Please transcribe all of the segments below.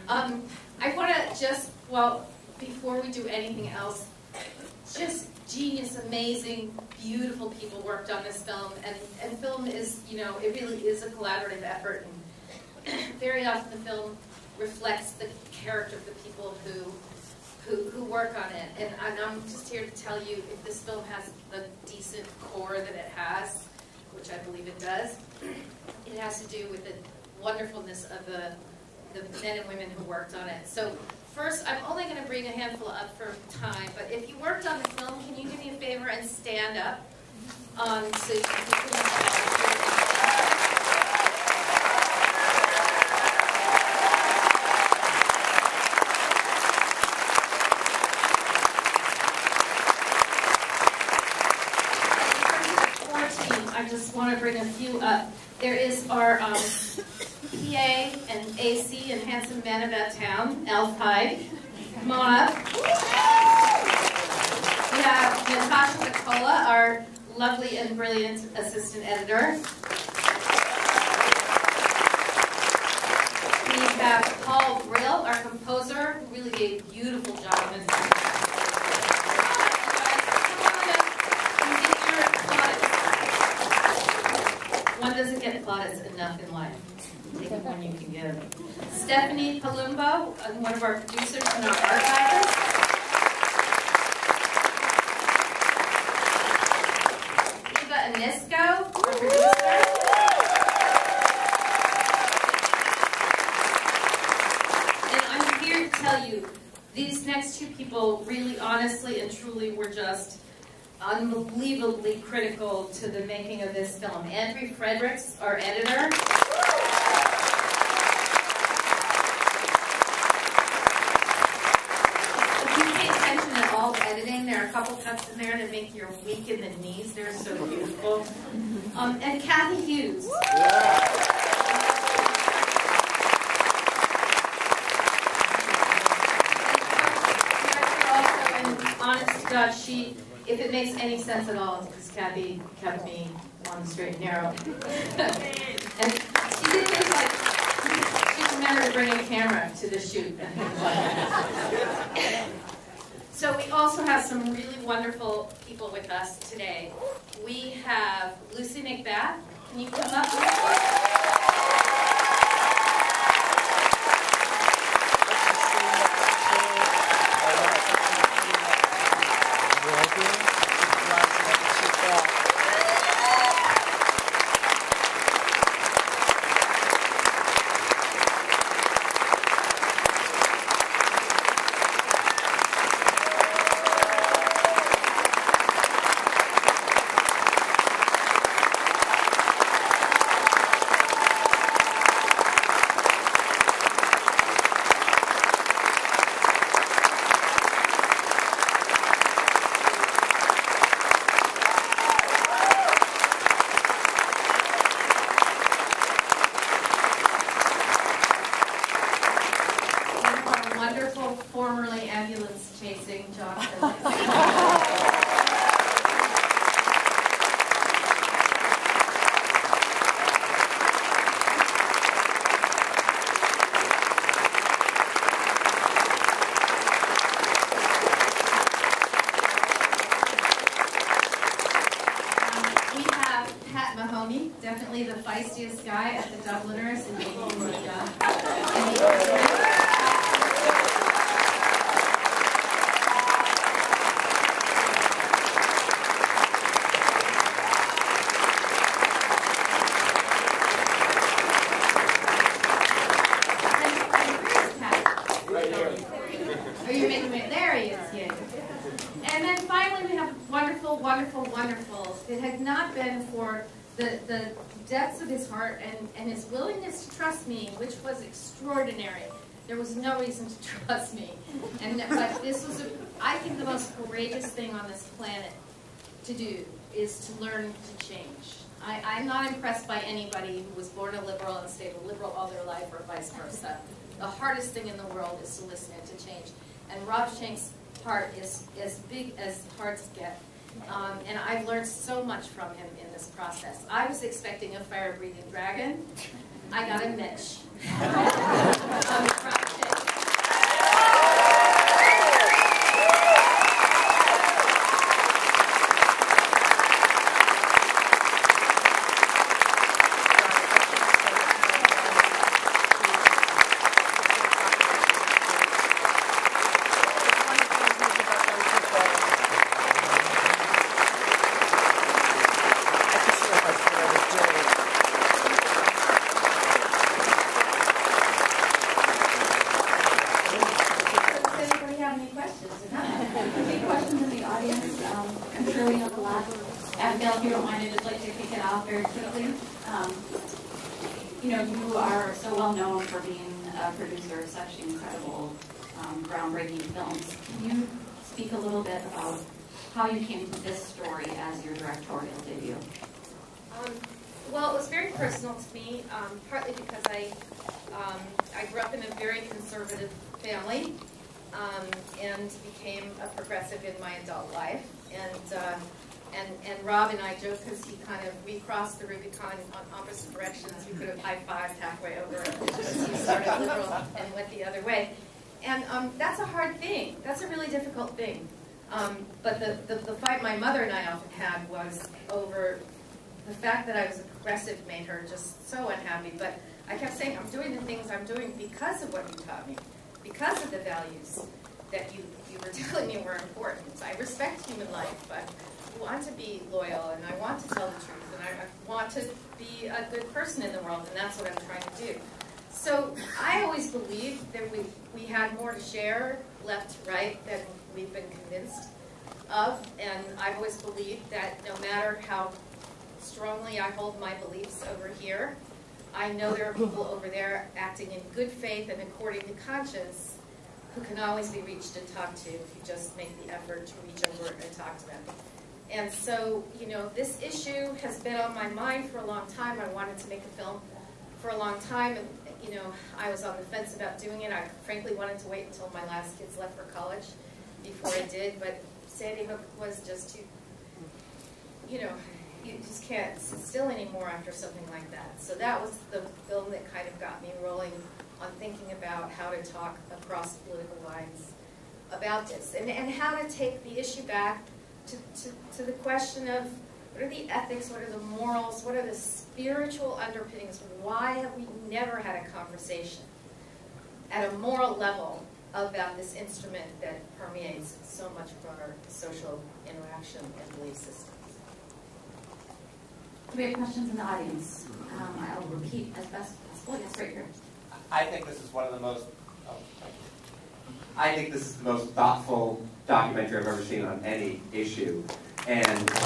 I want to just, well, before we do anything else, just genius, amazing, beautiful people worked on this film, and film is, you know, it really is a collaborative effort, and very often the film reflects the character of the people who work on it, and I'm just here to tell you, if this film has the decent core that it has, which I believe it does, it has to do with the wonderfulness of the men and women who worked on it. So first, I'm only going to bring a handful up for time, but if you worked on the film, can you do me a favor and stand up? So you can I just want to bring a few up. There is our PA and AC and handsome man about town, Elf Hyde. Come on up. We have Natasha Nicola, our lovely and brilliant assistant editor. We have Paul Brill, our composer, who really did a beautiful job on this. One doesn't get plaudits enough in life. Take it when you can get them. Stephanie Palumbo, one of our producers and our archivist. Eva Anisco, our producer. And I'm here to tell you, these next two people really honestly and truly were just unbelievably critical to the making of this film. Andrew Fredericks, our editor. If you pay attention at all to editing, there are a couple cuts in there that make you weak in the knees. They're so beautiful. And Kathy Hughes. And honest to God, if it makes any sense at all, it's because Kathy kept me on the straight and narrow. And she did things like, she remembered to bring a camera to the shoot and things like that. So we also have some really wonderful people with us today. We have Lucy McBath. Can you come up? Formerly ambulance chasing John. We have Pat Mahoney, definitely the feistiest guy at the Dubliners in wonderful. If it had not been for the depths of his heart and his willingness to trust me, which was extraordinary, there was no reason to trust me. But this was, I think, the most courageous thing on this planet to do is to learn to change. I'm not impressed by anybody who was born a liberal and stayed a liberal all their life or vice versa. The hardest thing in the world is to listen and to change. And Rob Schenck's heart is as big as hearts get. And I've learned so much from him in this process. I was expecting a fire-breathing dragon. I got a Mitch. Rob Schenck. sure we have a lot. Abigail, if you don't mind, I'd just like to kick it off very quickly. You know, you are so well known for being a producer of such incredible, groundbreaking films. Can you speak a little bit about how you came to this story as your directorial debut? Well, it was very personal to me, partly because I grew up in a very conservative family and became a progressive in my adult life. And Rob and I joke because we crossed the Rubicon on opposite directions. We could have high-fived halfway over because he started liberal and went the other way. And that's a hard thing. That's a really difficult thing. But the fight my mother and I often had was over the fact that I was a progressive made her just so unhappy. But I kept saying, I'm doing the things I'm doing because of what you taught me, because of the values that you were telling me were important. I respect human life, but I want to be loyal, and I want to tell the truth, and I want to be a good person in the world, and that's what I'm trying to do. So I always believed that we had more to share, left to right, than we've been convinced of, and I've always believed that no matter how strongly I hold my beliefs over here, I know there are people over there acting in good faith and according to conscience who can always be reached and talked to if you just make the effort to reach over and talk to them. And so, you know, this issue has been on my mind for a long time. I wanted to make a film for a long time, and, you know, I was on the fence about doing it. I frankly wanted to wait until my last kids left for college before I did, but Sandy Hook was just too, you know, you just can't sit still anymore after something like that. So that was the film that kind of got me rolling on thinking about how to talk across political lines about this, and how to take the issue back to the question of what are the ethics, what are the morals, what are the spiritual underpinnings, why have we never had a conversation at a moral level about this instrument that permeates so much broader social interaction and belief systems. Do we have questions in the audience? I'll repeat as best as possible. Yes, right here. I think this is one of the most. I think this is the most thoughtful documentary I've ever seen on any issue, and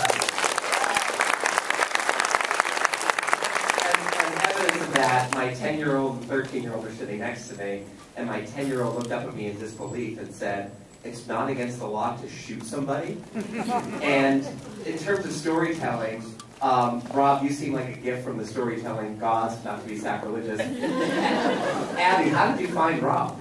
evidence of that, my 10-year-old and 13-year-old are sitting next to me, and my 10-year-old looked up at me in disbelief and said, "It's not against the law to shoot somebody." And in terms of storytelling, Rob, you seem like a gift from the storytelling gods, not to be sacrilegious. Abby, how did you find Rob?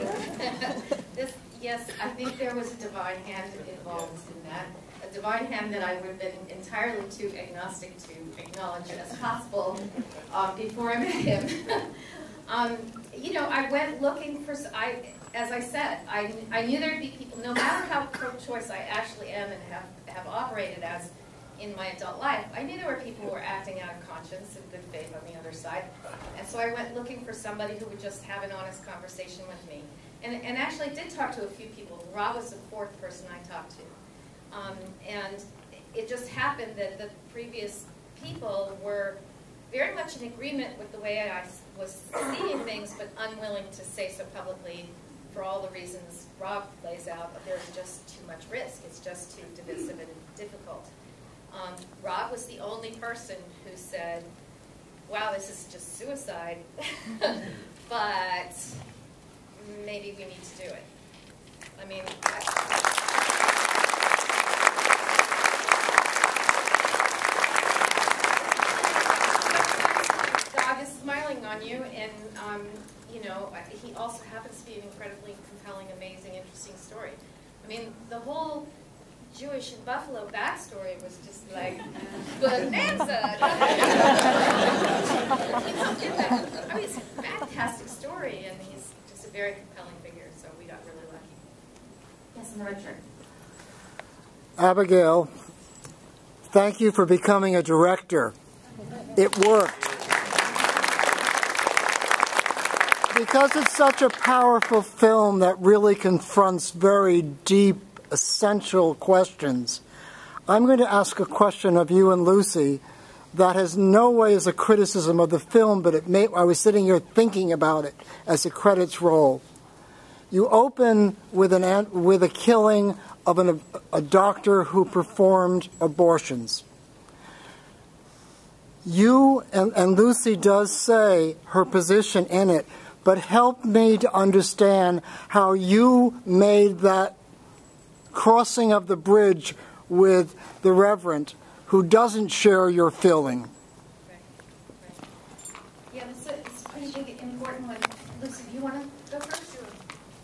Yes, I think there was a divine hand involved in that. A divine hand that I would have been entirely too agnostic to acknowledge as possible before I met him. You know, I went looking for, as I said, I knew there'd be people, no matter how pro-choice I actually am and have operated as in my adult life, I knew there were people who were acting out of conscience and good faith on the other side. And so I went looking for somebody who would just have an honest conversation with me. And actually did talk to a few people. Rob was the fourth person I talked to. And it just happened that the previous people were very much in agreement with the way I was seeing things, but unwilling to say so publicly for all the reasons Rob lays out. But there's just too much risk. It's just too divisive and difficult. Rob was the only person who said, wow, this is just suicide, but maybe we need to do it. I mean, God is smiling on you, and you know, he also happens to be an incredibly compelling, amazing, interesting story. I mean, the whole Jewish in Buffalo backstory was just like bonanza. I mean, it's a fantastic story, and he's just a very compelling figure, so we got really lucky. Yes, in the red shirt. Abigail, thank you for becoming a director. It worked. Because it's such a powerful film that really confronts very deep, essential questions, I'm going to ask a question of you and Lucy that has no way as a criticism of the film, but I was sitting here thinking about it as the credits roll. You open with a killing of a doctor who performed abortions. You, and Lucy does say her position in it, but help me to understand how you made that crossing of the bridge with the Reverend who doesn't share your feeling. Right. Yeah, it's a pretty big, important one. Lucy, do you want to go first? Or?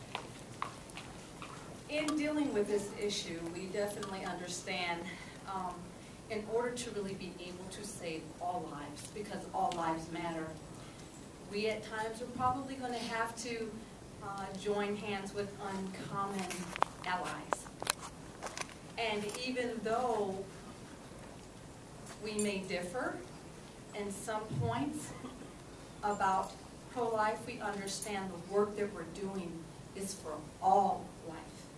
In dealing with this issue, we definitely understand in order to really be able to save all lives, because all lives matter, we at times are probably going to have to join hands with uncommon allies. And even though we may differ in some points about pro-life, we understand the work that we're doing is for all life.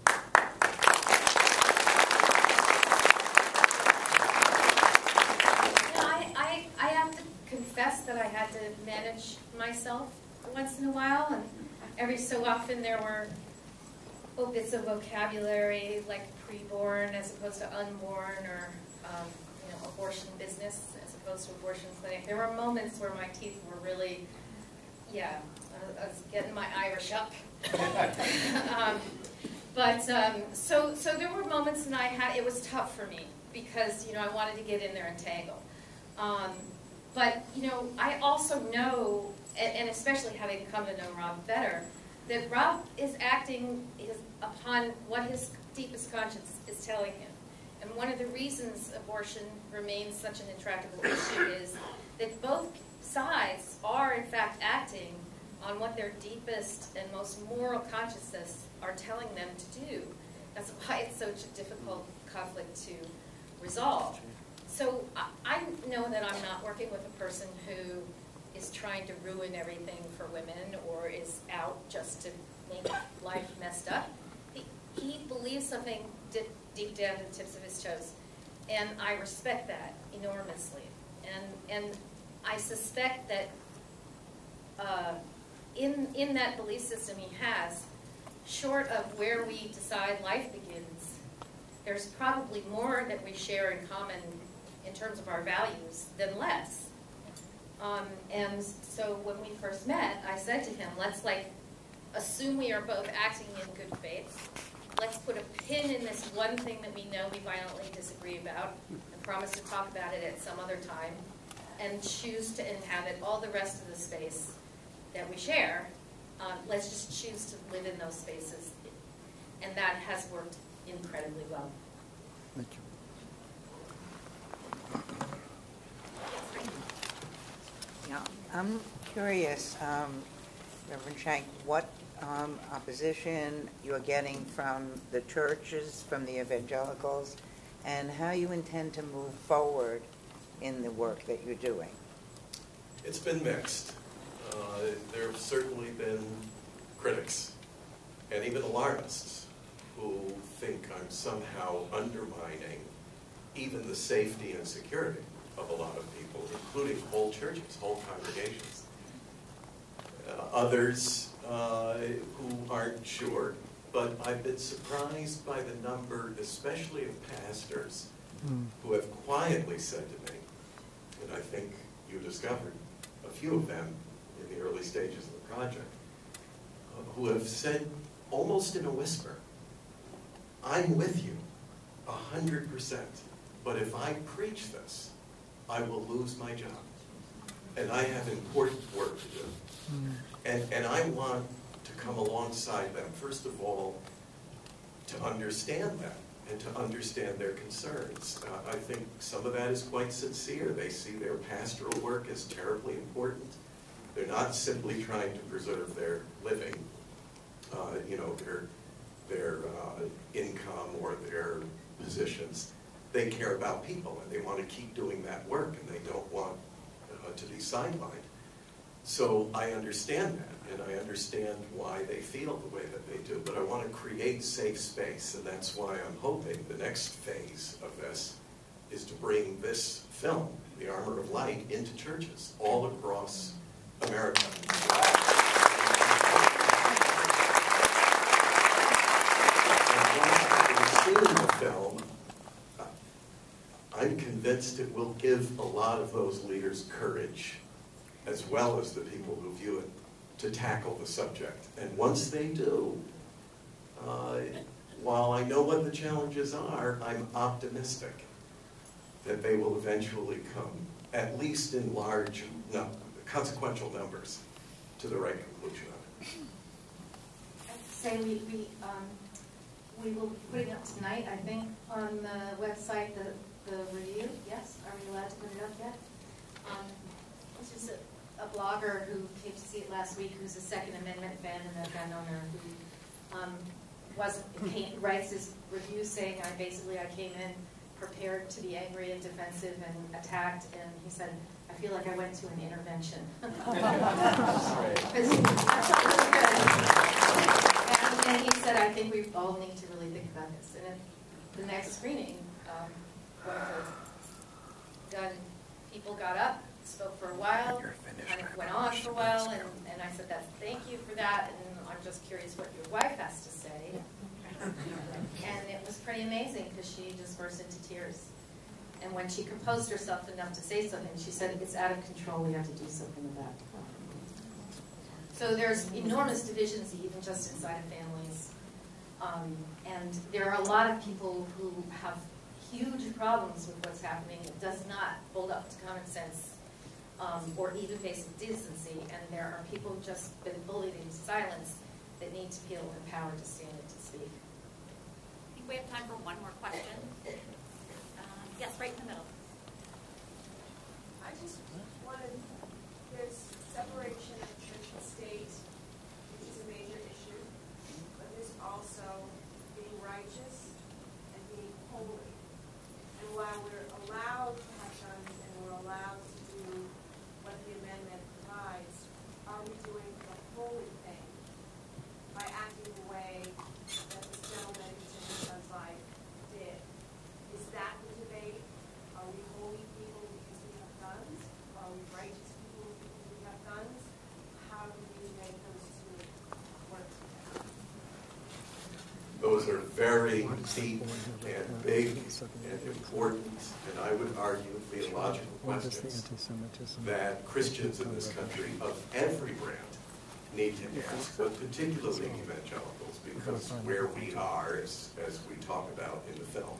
I have to confess that I had to manage myself once in a while, and every so often there were bits of vocabulary like preborn as opposed to unborn, or abortion business as opposed to abortion clinic. There were moments where my teeth were really, I was getting my Irish up. So there were moments when it was tough for me because I wanted to get in there and tangle. But I also know, and especially having come to know Rob better, that Rob is acting upon what his deepest conscience is telling him. And one of the reasons abortion remains such an intractable issue is that both sides are in fact acting on what their deepest and most moral consciousness are telling them to do. That's why it's such a difficult conflict to resolve. So I know that I'm not working with a person who is trying to ruin everything for women or is out just to make life messed up. He believes something deep down to the tips of his toes, and I respect that enormously. And I suspect that in that belief system he has, short of where we decide life begins, there's probably more that we share in common in terms of our values than less. And so when we first met, I said to him, let's assume we are both acting in good faith. Let's put a pin in this one thing that we know we violently disagree about and promise to talk about it at some other time and choose to inhabit all the rest of the space that we share. Let's just choose to live in those spaces. And that has worked incredibly well. Thank you. Yeah, I'm curious, Reverend Schenck, what opposition you're getting from the churches, from the evangelicals, and how you intend to move forward in the work that you're doing. It's been mixed. There have certainly been critics and even alarmists who think I'm somehow undermining even the safety and security of a lot of people, including whole churches, whole congregations. Others who aren't sure, but I've been surprised by the number, especially of pastors, who have quietly said to me, and I think you discovered a few of them in the early stages of the project, who have said almost in a whisper, I'm with you 100%, but if I preach this, I will lose my job. And I have important work to do. And I want to come alongside them, first of all, to understand that and to understand their concerns. I think some of that is quite sincere. They see their pastoral work as terribly important. They're not simply trying to preserve their living, their income or their positions. They care about people, and they want to keep doing that work, and they don't want to be sidelined. So I understand that, and I understand why they feel the way that they do, but I want to create safe space, and that's why I'm hoping the next phase of this is to bring this film, The Armor of Light, into churches all across America. And once we've seen the film, I'm convinced it will give a lot of those leaders courage, as well as the people who view it, to tackle the subject. And once they do, while I know what the challenges are, I'm optimistic that they will eventually come, at least in large, consequential numbers, to the right conclusion of it. Say we will be putting up tonight, I think, on the website, the review. Yes? Are we allowed to put it up yet? This is a blogger who came to see it last week, who's a Second Amendment fan and a gun owner, who writes his review saying, I came in prepared to be angry and defensive and attacked, and he said, I feel like I went to an intervention. That's really good. And he said, I think we all need to really think about this. And at the next screening, one of the gun people got up, spoke for a while, kind of went on for a while, and I said, thank you for that, and I'm just curious what your wife has to say. And it was pretty amazing, because she just burst into tears. And when she composed herself enough to say something, she said, it's out of control, we have to do something about it. So there's enormous divisions even just inside of families. And there are a lot of people who have huge problems with what's happening. It does not hold up to common sense or even basic decency. And there are people who've just been bullied into silence that need to feel empowered to stand up to speak. I think we have time for one more question. Yes, right in the middle. I just wanted, there's separation of church and state, which is a major issue, but there's also being righteous and being holy. And while we're allowed to have guns and we're allowed to do what the amendment provides, are we doing the holy thing by acting the way that this gentleman who took his son's life did? Is that the debate? Are we holy people because we have guns? Are we righteous people because we have guns? How do we make those two work together? Those are very deep and big and important, and I would argue theological questions that Christians in this country of every brand need to ask, but particularly evangelicals, because where we are, as we talk about in the film.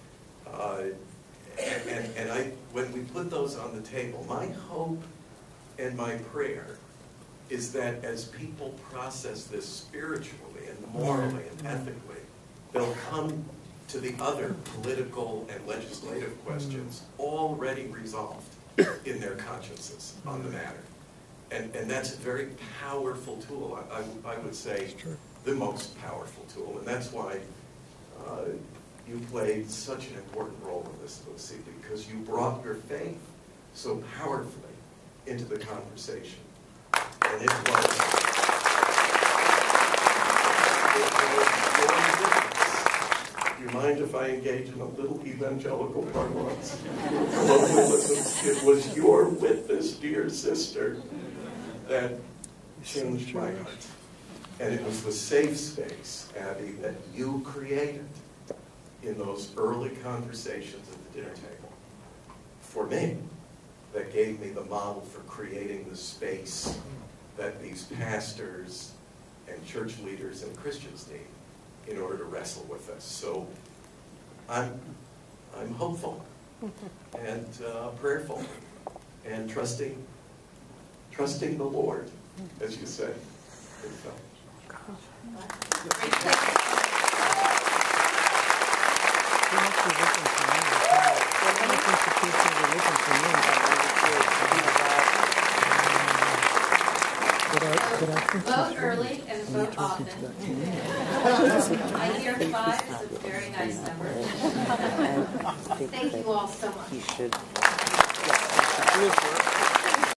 And when we put those on the table, my hope and my prayer is that as people process this spiritually and morally and ethically, they'll come to the other political and legislative questions already resolved in their consciences on the matter. And that's a very powerful tool. I would say the most powerful tool. And that's why you played such an important role in this, Lucy, because you brought your faith so powerfully into the conversation. And it was your difference. Do you mind if I engage in a little evangelical parlance? It was your witness, dear sister, that changed my heart. And it was the safe space, Abby, that you created in those early conversations at the dinner table, for me, that gave me the model for creating the space that these pastors and church leaders and Christians need in order to wrestle with this. So I'm hopeful and prayerful and trusting the Lord, as you said in the film. Vote early and vote often. I hear 5 is a very nice number. Thank you all so much. He should.